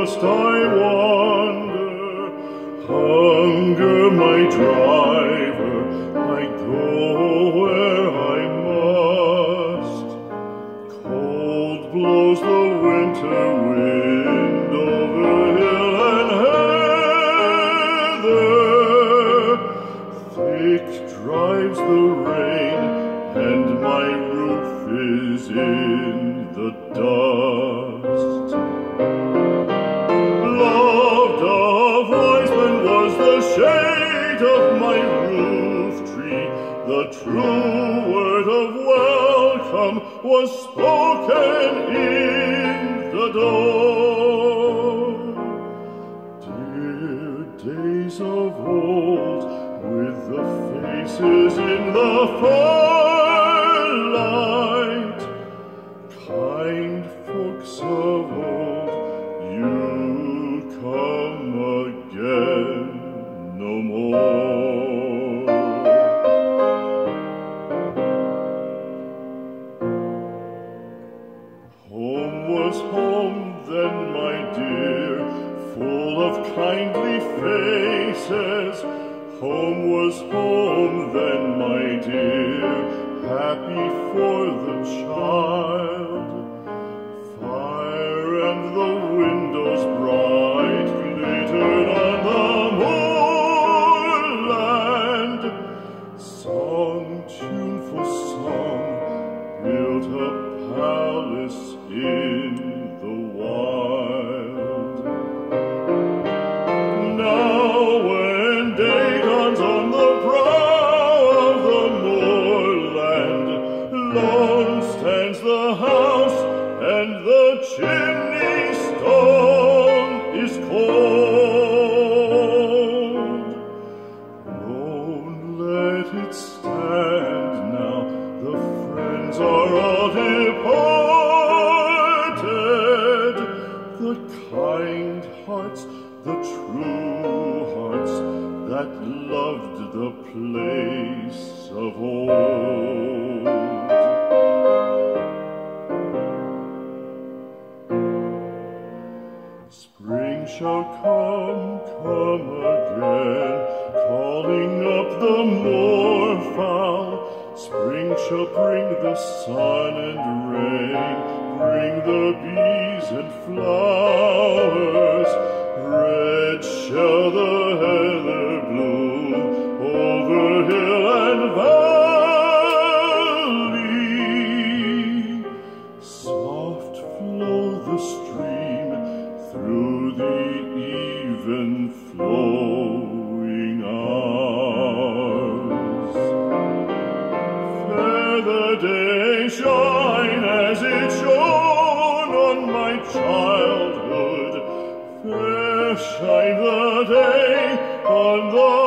must I wander? Hunger my driver, I go where I must. Cold blows the winter wind over hill and heather. Thick drives the rain, and my roof is in the dust. Loved of wise men was the shade of my roof tree. The true word of welcome was spoken in the door. Dear days of old, with the faces in the firelight, kind folks of old, you come again no more. Home was home then, my dear, full of kindly faces. Home was home then, my dear, happy for the child. Fire and the windows bright glittered on the moorland. Song, tuneful song, built a palace in the wild. Now when day dawns on the brow of the moorland, lone stands the house, and the chimney stone is cold. Lone, let it stand now, the friends are all departed. The kind hearts, the true hearts, that loved the place of old. Spring shall come again, calling up the moorfowl. Spring shall bring the sun and rain, bring the bees and flowers. Red shall the heather bloom over hill and valley. Soft flow the stream through the even flowing hours. Fair the day shine as it shone on my childhood. Fair shine the day on the